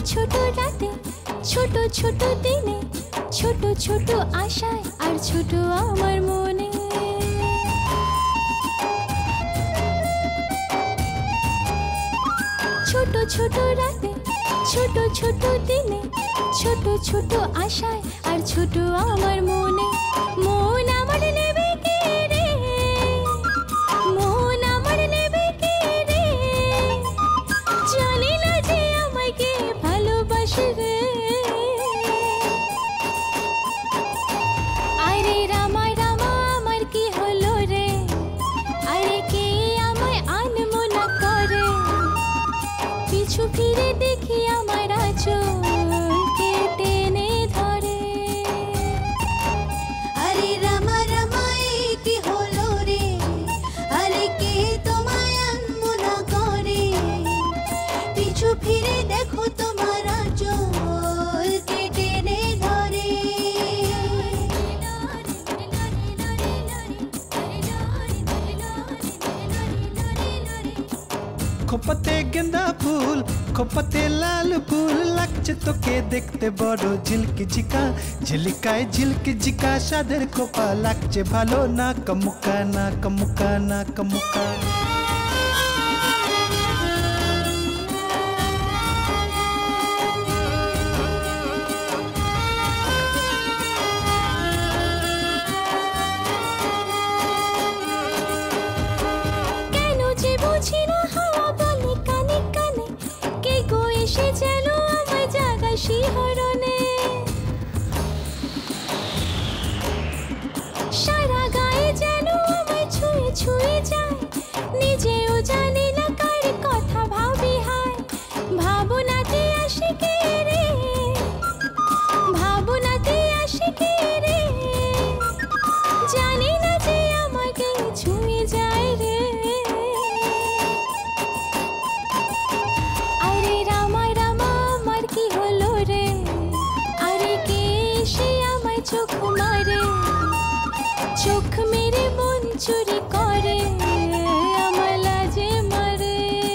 ছোট রাতে, ছোট ছোট দিনে, ছোট ছোট আশায় আর ছোট আমার মনে। ছোট ছোট রাতে, ছোট ছোট দিনে, ছোট ছোট আশায় আর ছোট আমার মনে। মন আমার নেবে কে রে, মন আমার নেবে কে রে, জানি না যে আমায় কে ভালোবাসে রে। আরে রামা রামা আমার কি হলো রে, আরে কে আমায় আনমনা করে, পিছু ফিরে দেখি আমার আঁচলকে টেনে ধরে। আরে রামা রামা কি হলো রে, আরে কে তোমায় আনমনা করে, পিছু ফিরে দেখো তোমার আঁচলকে টেনে ধরে। খোপাতে গেন্দা ফুল, খোপাতে লাল ফুল, লাগছে তোকে দেখতে বড় ঝিলকি ঝিকা, ঝিলিকায় ঝিলকি ঝিকা সাদের খোপা, লাগছে ভালো না কমুকা না কমুকা না কমুকা। কেন যে বুঝি না হাওয়া বলে কানে কানে, কে গো এসে যেন আমায় জাগায় শিহরণে। সারা গায়ে যেন আমায় ছুঁয়ে ছুঁয়ে যায়, নিজেও জানি না কার কথা ভাবি হায়। ভাবনাতে আসে কে রে, ভাবনাতে আসে কে রে, জানি না যে আমাকে ছুঁয়ে যায় রে। আরে রামা রামা আমার কি হলো রে, আরে কে এসে আমায় চোখ মারে, চোখ মেরে মন চুরি করে, আমার লাজে মারে।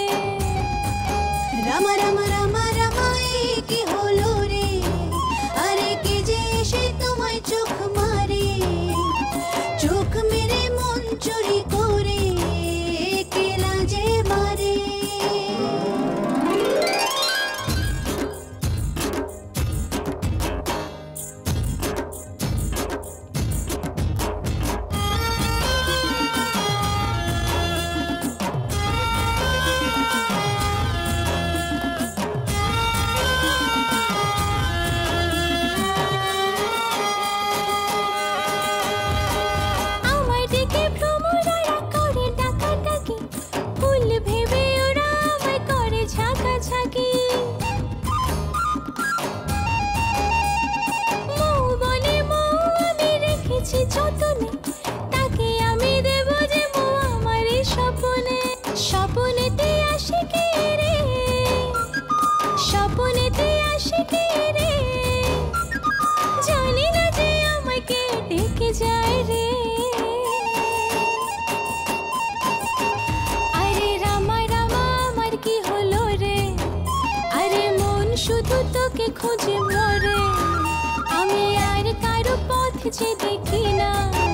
রামা রামা রামা রামা কি হলো রে, আরে কে যে এসে তোমায় চোখ মারে, চোখ মেরে মন চুরি করে, কে লাজে মারে। আমায় ডেকে ভ্রমরারা করে ডাকাডাকি, ফুল ভেবে ওরা আমায় করে ঝাঁকাঝাঁকি। মৌ বনে মৌ আমি রেখেছি যতনে, তাকে আমি দেব যে মৌ আমার এই স্বপনে। স্বপনেতে আসে কে রে, স্বপনেতে আসে কে রে, জানি না যে আমাকে ডেকে যায় রে। আরে রামা রামা আমার কি হলো রে, আরে মন শুধু তোকে খুঁজে মরে, আমি আর কারো পথ যে দেখি না।